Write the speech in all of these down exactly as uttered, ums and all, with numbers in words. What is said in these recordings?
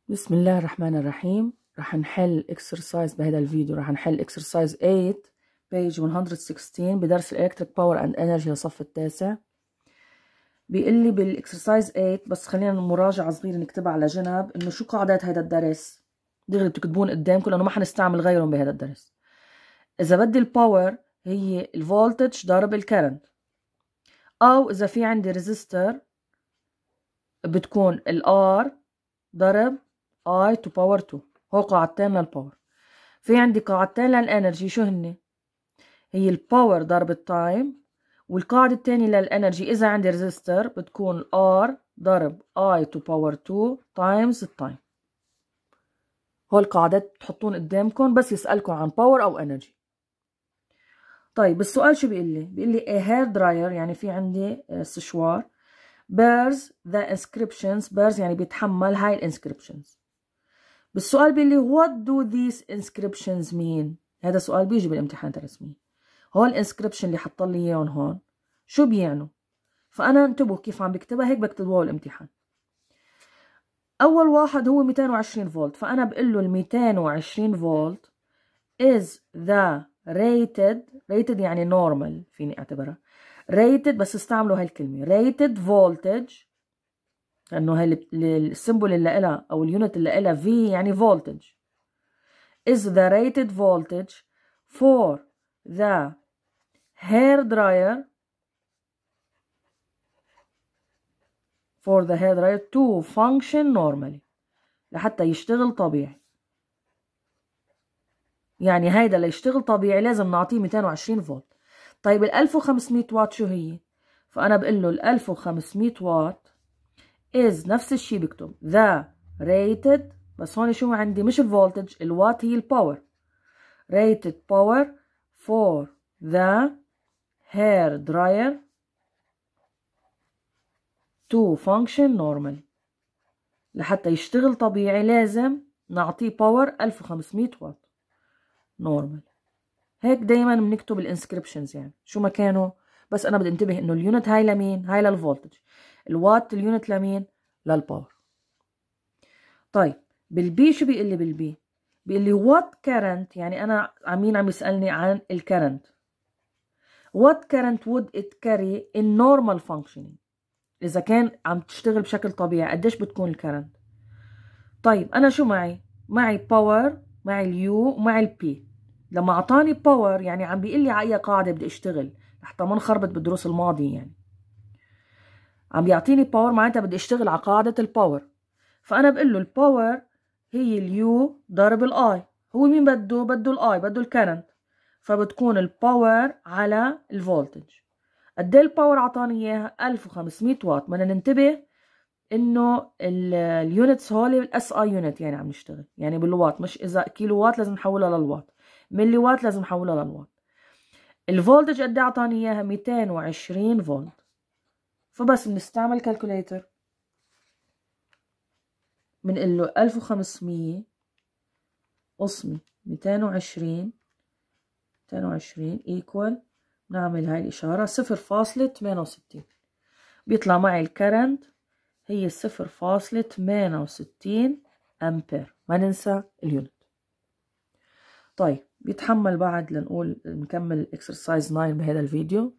بسم الله الرحمن الرحيم. رح نحل اكسرسايز بهذا الفيديو. رح نحل اكسرسايز ثمانية بيج مية وستة عشر بدرس الالكتريك باور اند انرجي للصف التاسع. بيقول لي بالاكسرسايز ثمانية، بس خلينا مراجعه صغيره نكتبها على جنب، انه شو قاعدات هذا الدرس دغري بتكتبون قدامكم لانه ما حنستعمل غيرهم بهذا الدرس. اذا بدي الباور هي الفولتج ضرب الكرنت، او اذا في عندي ريزيستور بتكون الار ضرب I to power two. هو قاعدتين للباور. في عندي قاعدتين للانرجي، شو هن؟ هي الباور ضرب التايم، والقاعدة الثانية للانرجي اذا عندي ريزيستور بتكون R ضرب I to power two times التايم. هول القاعدات تحطون قدامكم بس يسألكم عن باور او انرجي. طيب السؤال شو بيقول لي؟ بيقول لي a hair dryer، يعني في عندي سشوار، bears the inscriptions. bears يعني بيتحمل هاي الانسكريبشنز. بالسؤال بيقول لي what do these inscriptions mean؟ هذا سؤال بيجي بالامتحانات الرسمية. هول الانسكريبشن اللي حط لي اياهم هون شو بيعنوا؟ فانا انتبهوا كيف عم بكتبها، هيك بكتبوها الامتحان. اول واحد هو مئتين وعشرين فولت، فانا بقول له ال مئتين وعشرين فولت is the rated rated يعني normal، فيني اعتبرها rated بس استعملوا هاي الكلمة rated voltage، لانه هاي السيمبل اللي لها او اليونت اللي لها V يعني voltage is the rated voltage for the hair dryer for the hair dryer to function normally، لحتى يشتغل طبيعي. يعني هيدا ليشتغل طبيعي لازم نعطيه مئتين وعشرين فولت. طيب ال ألف وخمسمئة واط شو هي؟ فأنا بقول له ال ألف وخمسمئة واط is نفس الشيء، بكتب the rated، بس هون شو عندي؟ مش الفولتج، الوات هي الباور. rated power for the hair dryer to function normally، لحتى يشتغل طبيعي لازم نعطيه باور ألف وخمسمئة واط نورمال. هيك دايما بنكتب الانسكريبشنز يعني شو ما كانوا، بس انا بدي انتبه انه اليونت هاي لمين؟ هاي للفولتج، الوات اليونت لمين؟ للباور. طيب بالبي شو بيقول لي؟ بالبي بيقول لي وات كارنت، يعني انا عمين عم يسالني عن الكرنت. وات كارنت would it carry in normal functioning، اذا كان عم تشتغل بشكل طبيعي قديش بتكون الكرنت؟ طيب انا شو معي؟ معي باور، معي اليو، ومعي البي. لما اعطاني باور يعني عم بيقول لي على اي قاعده بدي اشتغل، حتى ما نخربط بالدروس الماضيه. يعني عم بيعطيني باور معناتها بدي اشتغل على قاعده الباور، فانا بقول له الباور هي اليو ضرب الاي. هو مين بده؟ بده الاي، بده الكرنت، فبتكون الباور على الفولتج. قد ايه الباور اعطاني اياها؟ ألف وخمسمئة واط. بدنا ننتبه انه اليونتس هول الاس اي يونت، يعني عم نشتغل يعني بالوات، مش اذا كيلو وات لازم نحولها للوات، ملي وات لازم نحولها للوات. الفولتج قد ايه اعطاني اياها؟ مئتين وعشرين فولت. فبس بنستعمل كالكوليتر، بنقول له ألف وخمسمئة قسمي مئتين وعشرين، مئتين وعشرين ايكوال، نعمل هاي الاشاره صفر فاصلة ثمانية وستين، بيطلع معي الكرنت هي صفر فاصلة ثمانية وستين امبير. ما ننسى اليونت. طيب بيتحمل بعد لنقول نكمل اكسرسايز تسعة بهذا الفيديو.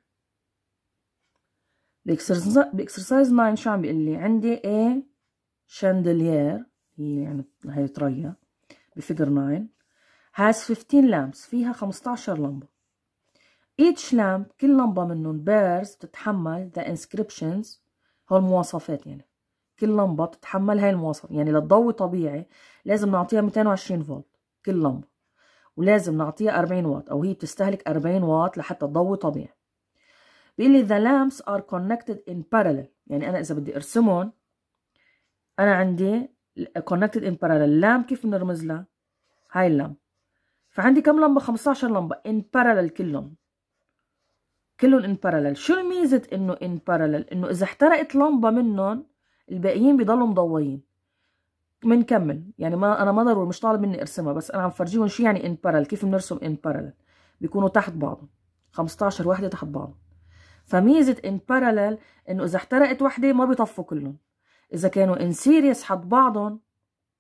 باكسرسايز تسعة شو عم بيقول لي؟ عندي A شاندلير، هي يعني هي طرية بفيجر تسعة، has خمستاشر lamps، فيها خمستاشر لمبة. each lamp كل لمبة منهم bears بتتحمل the inscriptions، هو المواصفات، يعني كل لمبة بتتحمل هاي المواصفات. يعني للضوء طبيعي لازم نعطيها مئتين وعشرين فولت كل لمبة، ولازم نعطيها أربعين واط، او هي بتستهلك أربعين واط لحتى تضوي طبيعي. بيقول لي the lamps are connected in parallel، يعني انا اذا بدي ارسمهم انا عندي connected in parallel. اللام كيف بنرمز لها؟ هاي اللام. فعندي كم لمبه؟ خمستاشر لمبه in parallel، كلهم كلهم in parallel. شو الميزه انه in parallel؟ انه اذا احترقت لمبه منهم الباقيين بيضلوا مضويين. بنكمل يعني، ما انا ما ضروري، مش طالب مني ارسمها، بس انا عم فرجيهم شو يعني in parallel، كيف بنرسم in parallel. بيكونوا تحت بعضهم، خمستاشر وحده تحت بعضهم. فميزه in parallel انه اذا احترقت وحده ما بيطفوا كلهم. اذا كانوا in series حد بعضهم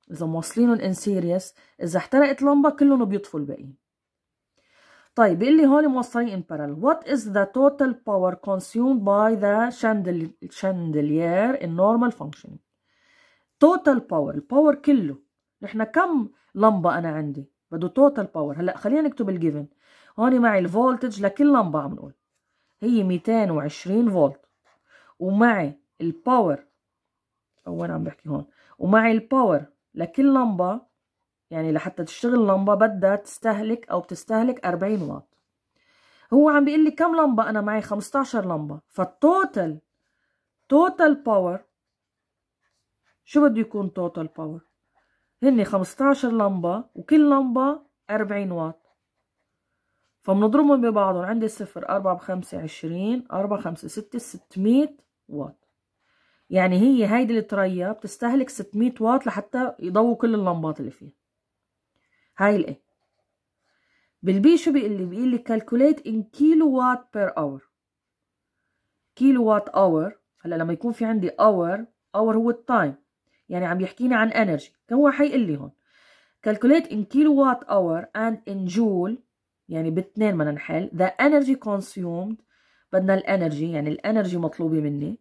إذا موصلينهم ان سيريس، إذا احترقت لمبة كلهم بيطفوا الباقيين. طيب بيقول لي هون موصلين in parallel. What is the total power consumed by the chandelier in normal functioning؟ total power، الباور كله. نحن كم لمبة أنا عندي؟ بده total power. هلا خلينا نكتب الجيفن. هون معي الفولتج لكل لمبة عم نقول هي مئتين وعشرين فولت، ومعي الباور، أو وين عم بحكي هون، ومعي الباور لكل لمبة، يعني لحتى تشتغل لمبة بدها تستهلك أو بتستهلك أربعين واط. هو عم بيقول لي كم لمبة أنا معي؟ خمستاشر لمبة. فالتوتال توتال باور شو بده يكون؟ توتال باور هني خمستاشر لمبة وكل لمبة أربعين واط، فبنضربهم ببعضهم. عندي صفر، أربعة بخمسة عشرين، أربعة خمسة ستة، ستمية واط. يعني هي هيدي التريا بتستهلك ستمية واط لحتى يضووا كل اللمبات اللي فيها. هاي الايه. بالبي شو بيقول لي؟ بيقول لي calculate in kilowatt per hour. كيلو اور. هلا لما يكون في عندي اور، اور هو التايم، يعني عم يحكيني عن انرجي، هو حيقول لي هون calculate in kilowatt hour and in joule، يعني باثنين بدنا نحل. the energy consumed، بدنا الانرجي، يعني الانرجي مطلوبه مني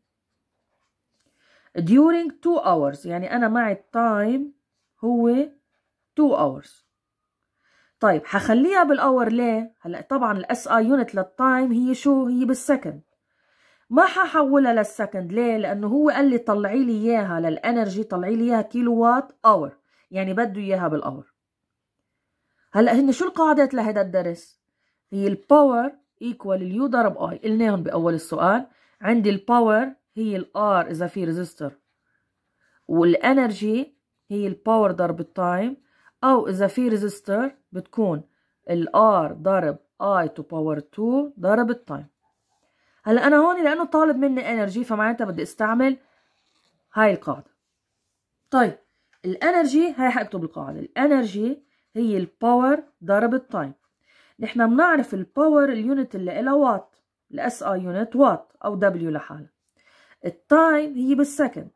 during two hours، يعني انا معي التايم هو two hours. طيب حخليها بالاور ليه؟ هلا طبعا الاس اي يونت للتايم هي شو؟ هي بالسكند. ما ححولها للسكند ليه؟ لانه هو قال لي طلعي لي اياها للانرجي، طلعي لي اياها كيلو وات اور، يعني بده اياها بالاور. هلا هن شو القاعدات لهذا الدرس؟ هي الباور ايكوال اليو ضرب اي، قلناهم باول السؤال. عندي الباور هي الار اذا في ريزستور، والانرجي هي الباور ضرب التايم، او اذا في ريزستور بتكون الار ضرب اي تو باور اتنين ضرب التايم. هلا انا هون لانه طالب مني انرجي فمعناتها بدي استعمل هاي القاعده. طيب الانرجي هاي حاكتب القاعده، الانرجي هي الباور ضرب التايم. نحن بنعرف الباور اليونت اللي لها وات، الاس اي يونت وات او دبليو لحالها. التايم هي بالسكند.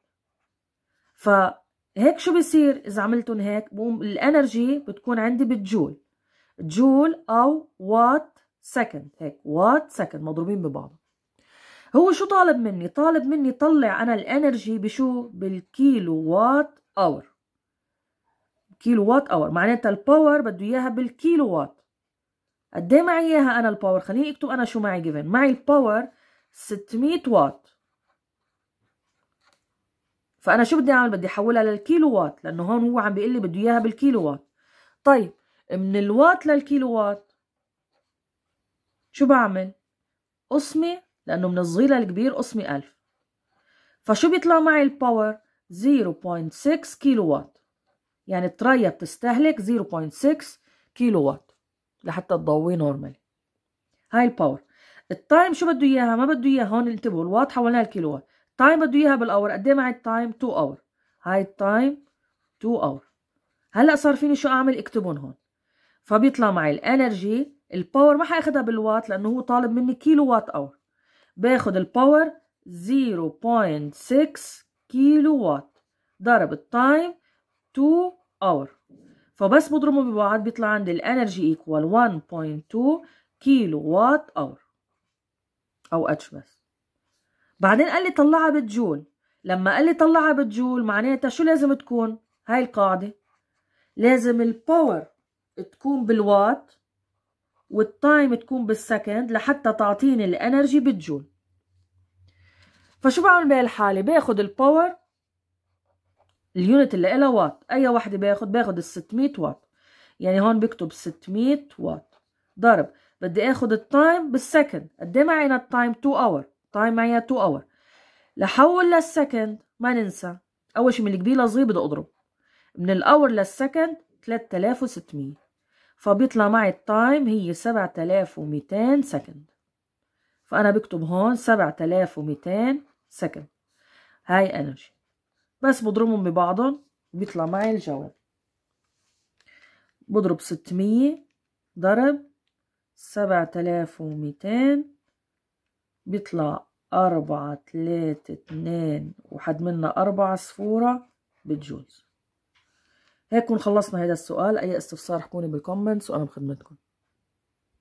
فهيك شو بيصير اذا عملتهم هيك؟ بقوم الانرجي بتكون عندي بالجول، جول او وات سكند، هيك وات سكند مضروبين ببعض. هو شو طالب مني؟ طالب مني طلع انا الانرجي بشو؟ بالكيلو وات اور. كيلو وات اور معناتها الباور بده اياها بالكيلو وات. قد ايه معي اياها انا الباور؟ خليني اكتب انا شو معي جيفن. معي الباور ستمية واط، فانا شو بدي اعمل؟ بدي احولها للكيلو وات، لانه هون هو عم بيقول لي بده اياها بالكيلو وات. طيب من الوات للكيلو وات شو بعمل؟ قسمي، لانه من الصغير للكبير قسمي ألف. فشو بيطلع معي الباور؟ صفر فاصلة ستة كيلو وات، يعني التريا بتستهلك صفر فاصلة ستة كيلو وات لحتى تضوي نورمالي. هاي الباور. التايم شو بده اياها؟ ما بده اياها. هون انتبهوا، الوات حولناها الكيلو وات. التايم بده اياها بالاور. قد ايه معي التايم؟ اتنين اور. هاي التايم اتنين اور. هلا صار فيني شو اعمل؟ اكتبهم هون. فبيطلع معي الانرجي، الباور ما حاخدها بالوات لانه هو طالب مني كيلو وات اور، باخد الباور صفر فاصلة ستة كيلو وات ضرب التايم اتنين اور، فبس بضربهم ببعض بيطلع عندي الانرجي ايكوال واحد فاصلة اتنين كيلو وات اور او اتش بس. بعدين قال لي طلعها بالجول. لما قال لي طلعها بالجول معناتها شو لازم تكون؟ هاي القاعده، لازم الباور تكون بالوات والتايم تكون بالسكند لحتى تعطيني الانرجي بالجول. فشو بعمل بهالحاله؟ باخد الباور اليونت اللي لها وات، اي وحده باخد؟ باخد ال ستمية واط، يعني هون بكتب ستمية واط ضرب بدي اخد التايم بالسكند. قد ايه معي التايم؟ اتنين اور. تايم معي اتنين اور. لحول للسكند ما ننسى اول شيء من الكبير للصغير بدي اضرب، من الاور للسكند ثلاثة آلاف وستمية، فبيطلع معي التايم هي سبعة آلاف ومئتين سكند. فانا بكتب هون سبعة آلاف ومئتين سكند. هاي انرجي. بس بضربهم ببعضهم بيطلع معي الجواب. بضرب ستمية ضرب سبعة آلاف ومئتين بيطلع أربعة تلاتة اتنين وحد منا أربعة صفورة بالجولز. هيك نكون خلصنا هذا السؤال. اي استفسار احكوني بالكومنتس وانا بخدمتكم.